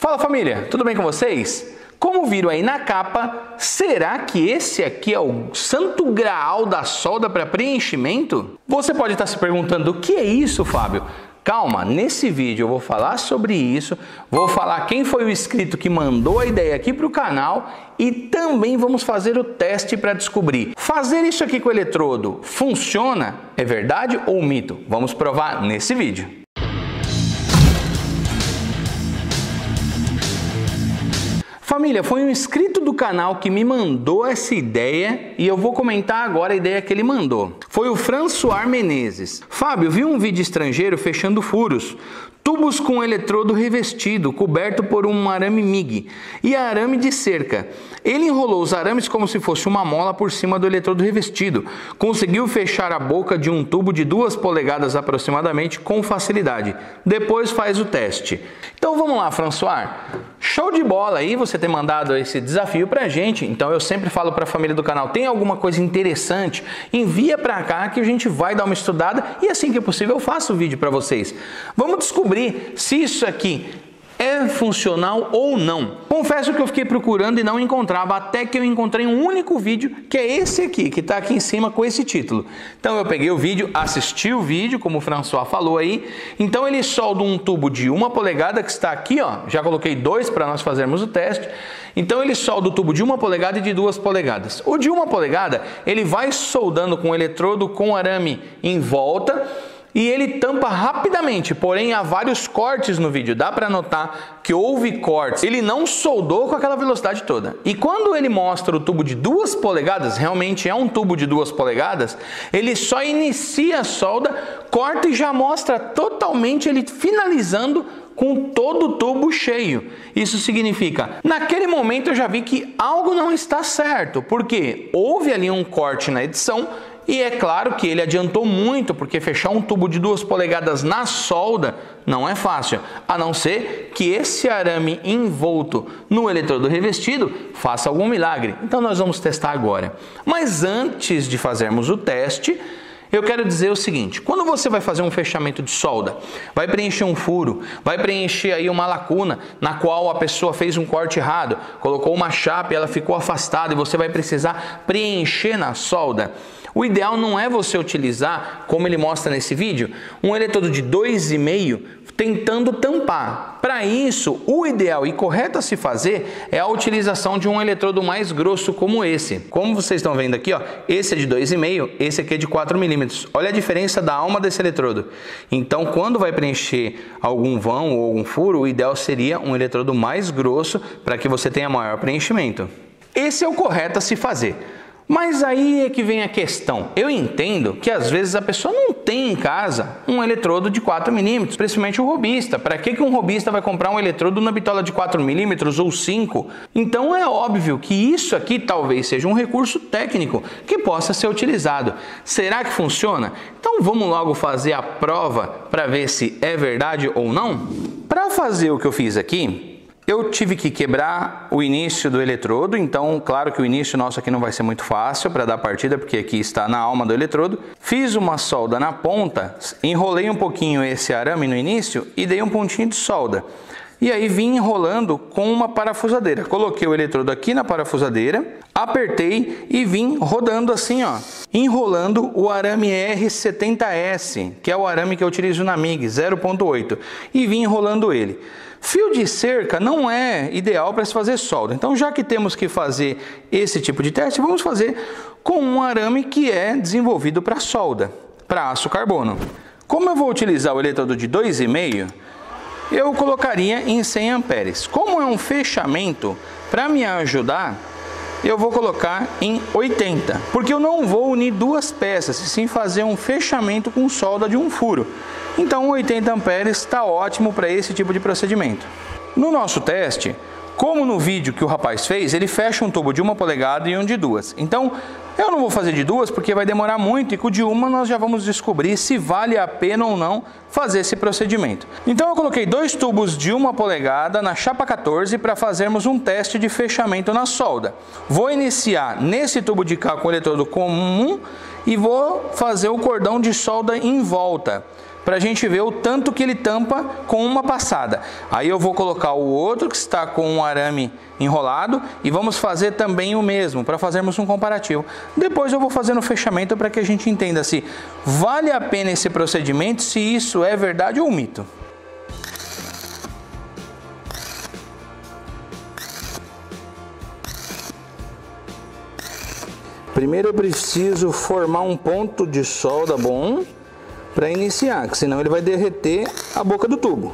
Fala família, tudo bem com vocês? Como viram aí na capa, será que esse aqui é o santo graal da solda para preenchimento? Você pode estar se perguntando, o que é isso, Fábio? Calma, nesse vídeo eu vou falar sobre isso, vou falar quem foi o inscrito que mandou a ideia aqui para o canal e também vamos fazer o teste para descobrir. Fazer isso aqui com o eletrodo funciona? É verdade ou mito? Vamos provar nesse vídeo. Família, foi um inscrito do canal que me mandou essa ideia e eu vou comentar agora a ideia que ele mandou. Foi o François Menezes. Fábio, vi um vídeo estrangeiro fechando furos, tubos com eletrodo revestido, coberto por um arame MIG e arame de cerca. Ele enrolou os arames como se fosse uma mola por cima do eletrodo revestido. Conseguiu fechar a boca de um tubo de 2 polegadas aproximadamente com facilidade. Depois faz o teste. Então vamos lá, François. Show de bola aí você ter mandado esse desafio pra gente. Então eu sempre falo para a família do canal, tem alguma coisa interessante, envia pra cá que a gente vai dar uma estudada e assim que possível eu faço o vídeo para vocês. Vamos descobrir se isso aqui é funcional ou não. Confesso que eu fiquei procurando e não encontrava, até que eu encontrei um único vídeo, que é esse aqui, que está aqui em cima com esse título. Então eu peguei o vídeo, assisti o vídeo, como o François falou aí. Então ele solda um tubo de 1 polegada, que está aqui, ó. Já coloquei 2 para nós fazermos o teste. Então ele solda o tubo de 1 polegada e de 2 polegadas. O de 1 polegada, ele vai soldando com o eletrodo com arame em volta, e ele tampa rapidamente, porém há vários cortes no vídeo, dá para notar que houve cortes. Ele não soldou com aquela velocidade toda. E quando ele mostra o tubo de 2 polegadas, realmente é um tubo de 2 polegadas, ele só inicia a solda, corta e já mostra totalmente ele finalizando com todo o tubo cheio. Isso significa, naquele momento eu já vi que algo não está certo, porque houve ali um corte na edição. E é claro que ele adiantou muito, porque fechar um tubo de 2 polegadas na solda não é fácil, a não ser que esse arame envolto no eletrodo revestido faça algum milagre. Então nós vamos testar agora. Mas antes de fazermos o teste, eu quero dizer o seguinte, quando você vai fazer um fechamento de solda, vai preencher um furo, vai preencher aí uma lacuna na qual a pessoa fez um corte errado, colocou uma chapa e ela ficou afastada e você vai precisar preencher na solda, o ideal não é você utilizar, como ele mostra nesse vídeo, um eletrodo de 2,5 tentando tampar. Para isso, o ideal e correto a se fazer é a utilização de um eletrodo mais grosso como esse. Como vocês estão vendo aqui, ó, esse é de 2,5, esse aqui é de 4 milímetros. Olha a diferença da alma desse eletrodo. Então, quando vai preencher algum vão ou algum furo, o ideal seria um eletrodo mais grosso para que você tenha maior preenchimento. Esse é o correto a se fazer. Mas aí é que vem a questão. Eu entendo que às vezes a pessoa não tem em casa um eletrodo de 4 milímetros, principalmente o robista. Para que um robista vai comprar um eletrodo na bitola de 4 milímetros ou 5? Então é óbvio que isso aqui talvez seja um recurso técnico que possa ser utilizado. Será que funciona? Então vamos logo fazer a prova para ver se é verdade ou não? Para fazer o que eu fiz aqui, eu tive que quebrar o início do eletrodo, então claro que o início nosso aqui não vai ser muito fácil para dar partida, porque aqui está na alma do eletrodo. Fiz uma solda na ponta, enrolei um pouquinho esse arame no início e dei um pontinho de solda. E aí vim enrolando com uma parafusadeira. Coloquei o eletrodo aqui na parafusadeira, apertei e vim rodando assim, ó, enrolando o arame R70S, que é o arame que eu utilizo na MIG 0.8, e vim enrolando ele. Fio de cerca não é ideal para se fazer solda, então já que temos que fazer esse tipo de teste, vamos fazer com um arame que é desenvolvido para solda, para aço carbono. Como eu vou utilizar o eletrodo de 2,5, eu colocaria em 100 amperes. Como é um fechamento, para me ajudar, eu vou colocar em 80, porque eu não vou unir duas peças, e sim fazer um fechamento com solda de um furo. Então 80 amperes está ótimo para esse tipo de procedimento. No nosso teste, como no vídeo que o rapaz fez, ele fecha um tubo de 1 polegada e um de 2. Então eu não vou fazer de 2 porque vai demorar muito e com o de 1 nós já vamos descobrir se vale a pena ou não fazer esse procedimento. Então eu coloquei 2 tubos de 1 polegada na chapa 14 para fazermos um teste de fechamento na solda. Vou iniciar nesse tubo de cá com o eletrodo comum e vou fazer o cordão de solda em volta, para a gente ver o tanto que ele tampa com uma passada. Aí eu vou colocar o outro que está com um arame enrolado e vamos fazer também o mesmo, para fazermos um comparativo. Depois eu vou fazer o fechamento para que a gente entenda se vale a pena esse procedimento, se isso é verdade ou mito. Primeiro eu preciso formar um ponto de solda bom para iniciar, que senão ele vai derreter a boca do tubo.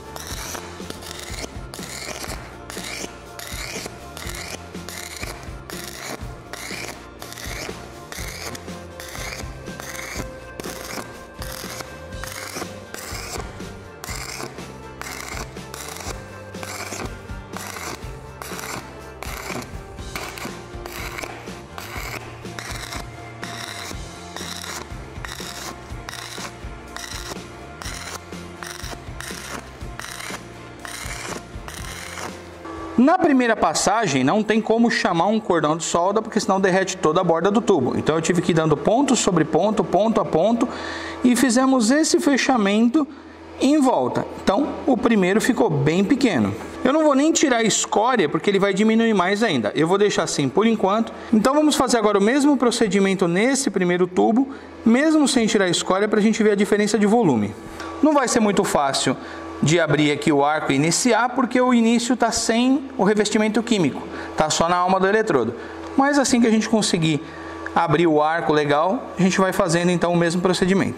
Na primeira passagem não tem como chamar um cordão de solda, porque senão derrete toda a borda do tubo. Então eu tive que ir dando ponto sobre ponto, ponto a ponto, e fizemos esse fechamento em volta. Então o primeiro ficou bem pequeno. Eu não vou nem tirar a escória, porque ele vai diminuir mais ainda. Eu vou deixar assim por enquanto. Então vamos fazer agora o mesmo procedimento nesse primeiro tubo, mesmo sem tirar a escória, para a gente ver a diferença de volume. Não vai ser muito fácil de abrir aqui o arco e iniciar, porque o início está sem o revestimento químico, está só na alma do eletrodo. Mas assim que a gente conseguir abrir o arco legal, a gente vai fazendo então o mesmo procedimento.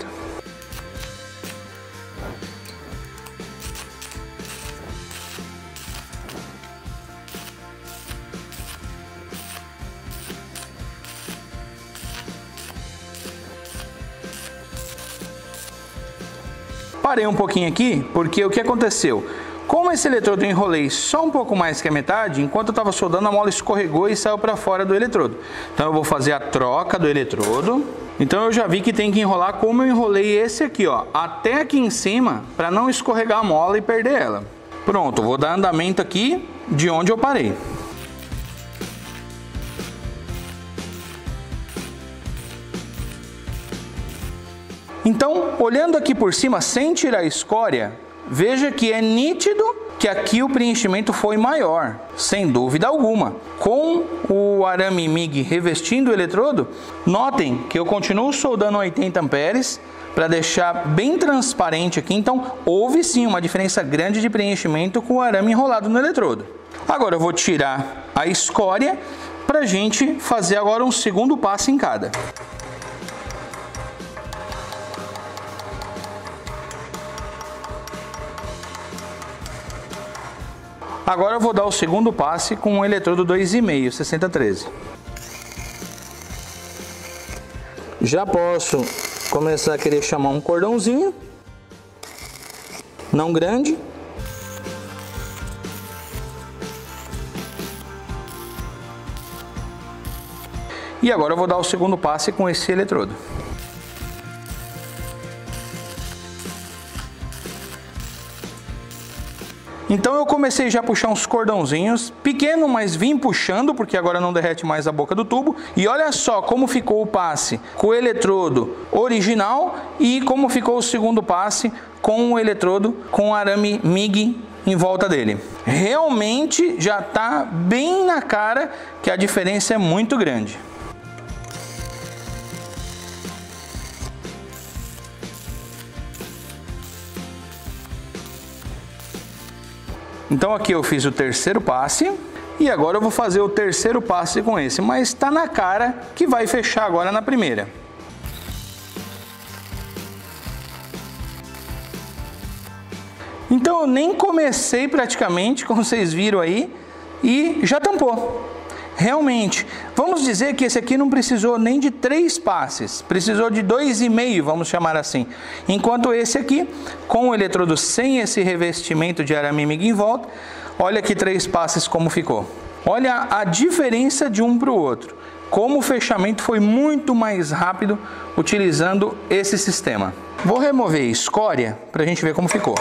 Parei um pouquinho aqui, porque o que aconteceu? Como esse eletrodo eu enrolei só um pouco mais que a metade, enquanto eu estava soldando, a mola escorregou e saiu para fora do eletrodo. Então eu vou fazer a troca do eletrodo. Então eu já vi que tem que enrolar como eu enrolei esse aqui, ó, até aqui em cima, para não escorregar a mola e perder ela. Pronto, vou dar andamento aqui de onde eu parei. Então, olhando aqui por cima, sem tirar a escória, veja que é nítido que aqui o preenchimento foi maior, sem dúvida alguma. Com o arame MIG revestindo o eletrodo, notem que eu continuo soldando 80 amperes para deixar bem transparente aqui. Então, houve sim uma diferença grande de preenchimento com o arame enrolado no eletrodo. Agora eu vou tirar a escória para a gente fazer agora um segundo passo em cada. Agora eu vou dar o segundo passe com o eletrodo 2,5, 6013. Já posso começar a querer chamar um cordãozinho, não grande. E agora eu vou dar o segundo passe com esse eletrodo. Então eu comecei já a puxar uns cordãozinhos, pequeno, mas vim puxando, porque agora não derrete mais a boca do tubo. E olha só como ficou o passe com o eletrodo original e como ficou o segundo passe com o eletrodo com arame MIG em volta dele. Realmente já está bem na cara que a diferença é muito grande. Então aqui eu fiz o terceiro passe e agora eu vou fazer o terceiro passe com esse, mas está na cara que vai fechar agora na primeira. Então eu nem comecei praticamente, como vocês viram aí, e já tampou. Realmente, vamos dizer que esse aqui não precisou nem de 3 passes, precisou de 2,5, vamos chamar assim. Enquanto esse aqui, com o eletrodo sem esse revestimento de arame MIG em volta, olha aqui 3 passes como ficou. Olha a diferença de um para o outro. Como o fechamento foi muito mais rápido utilizando esse sistema. Vou remover a escória para a gente ver como ficou.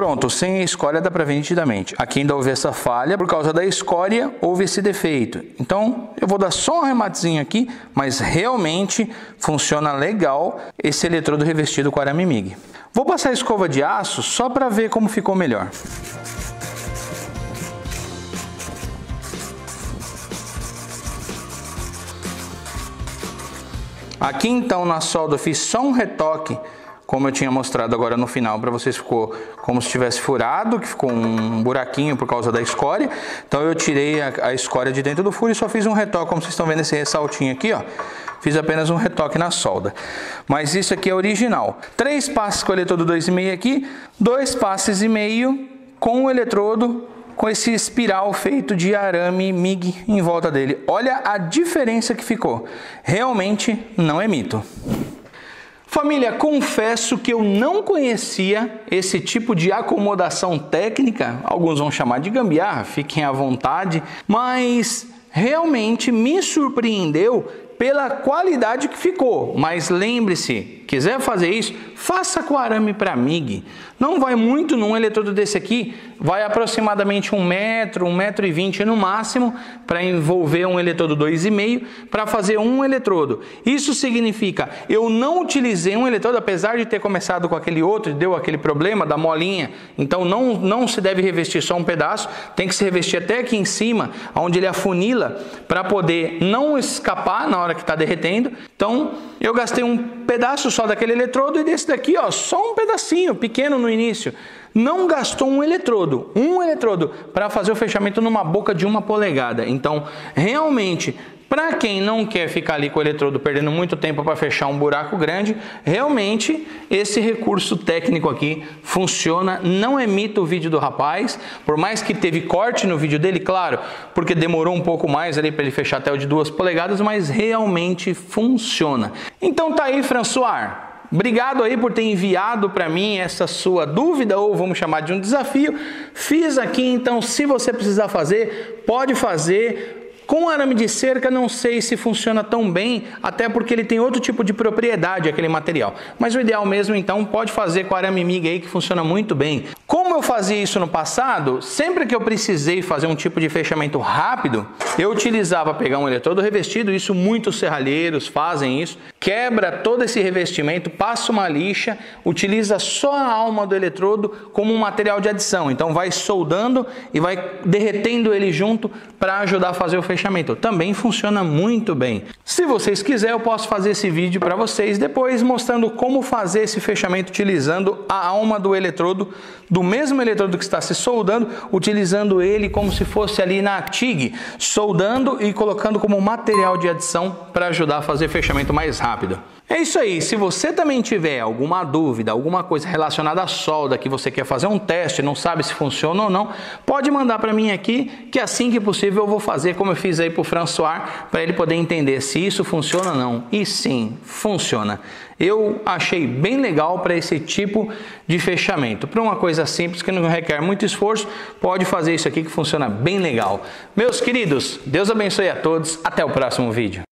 Pronto, sem a escória dá para ver nitidamente. Aqui ainda houve essa falha, por causa da escória houve esse defeito. Então eu vou dar só um rematezinho aqui, mas realmente funciona legal esse eletrodo revestido com arame MIG. Vou passar a escova de aço só para ver como ficou melhor. Aqui então na solda eu fiz só um retoque, como eu tinha mostrado agora no final, para vocês, ficou como se tivesse furado, que ficou um buraquinho por causa da escória. Então eu tirei a escória de dentro do furo e só fiz um retoque, como vocês estão vendo esse ressaltinho aqui, ó. Fiz apenas um retoque na solda. Mas isso aqui é original. 3 passes com o eletrodo 2,5 aqui, 2 passes e meio com o eletrodo com esse espiral feito de arame MIG em volta dele. Olha a diferença que ficou. Realmente não é mito. Família, confesso que eu não conhecia esse tipo de acomodação técnica, alguns vão chamar de gambiarra, fiquem à vontade, mas realmente me surpreendeu pela qualidade que ficou. Mas lembre-se, quiser fazer isso, faça com arame para MIG. Não vai muito num eletrodo desse aqui, vai aproximadamente 1 metro, 1,20 m no máximo, para envolver um eletrodo 2,5 para fazer um eletrodo. Isso significa, eu não utilizei um eletrodo, apesar de ter começado com aquele outro, deu aquele problema da molinha, então não se deve revestir só um pedaço, tem que se revestir até aqui em cima, onde ele afunila, para poder não escapar na hora que está derretendo. Então eu gastei um pedaço só daquele eletrodo e desse daqui, ó, só um pedacinho pequeno no início. Não gastou um eletrodo para fazer o fechamento numa boca de 1 polegada. Então realmente, para quem não quer ficar ali com o eletrodo perdendo muito tempo para fechar um buraco grande, realmente esse recurso técnico aqui funciona. Não é mito o vídeo do rapaz, por mais que teve corte no vídeo dele, claro, porque demorou um pouco mais ali para ele fechar até o de 2 polegadas, mas realmente funciona. Então tá aí, François. Obrigado aí por ter enviado para mim essa sua dúvida, ou vamos chamar de um desafio. Fiz aqui, então se você precisar fazer, pode fazer. Com arame de cerca não sei se funciona tão bem, até porque ele tem outro tipo de propriedade, aquele material. Mas o ideal mesmo, então, pode fazer com arame MIG aí, que funciona muito bem. Como eu fazia isso no passado, sempre que eu precisei fazer um tipo de fechamento rápido, eu utilizava pegar um eletrodo revestido, isso muitos serralheiros fazem isso, quebra todo esse revestimento, passa uma lixa, utiliza só a alma do eletrodo como um material de adição. Então vai soldando e vai derretendo ele junto para ajudar a fazer o fechamento. Também funciona muito bem. Se vocês quiserem, eu posso fazer esse vídeo para vocês depois, mostrando como fazer esse fechamento utilizando a alma do eletrodo, do mesmo eletrodo que está se soldando, utilizando ele como se fosse ali na TIG, soldando e colocando como material de adição para ajudar a fazer fechamento mais rápido. É isso aí. Se você também tiver alguma dúvida, alguma coisa relacionada à solda, que você quer fazer um teste, não sabe se funciona ou não, pode mandar para mim aqui, que assim que possível eu vou fazer como eu fiz aí para o François, para ele poder entender se isso funciona ou não. E sim, funciona. Eu achei bem legal para esse tipo de fechamento. Para uma coisa simples, que não requer muito esforço, pode fazer isso aqui que funciona bem legal. Meus queridos, Deus abençoe a todos. Até o próximo vídeo.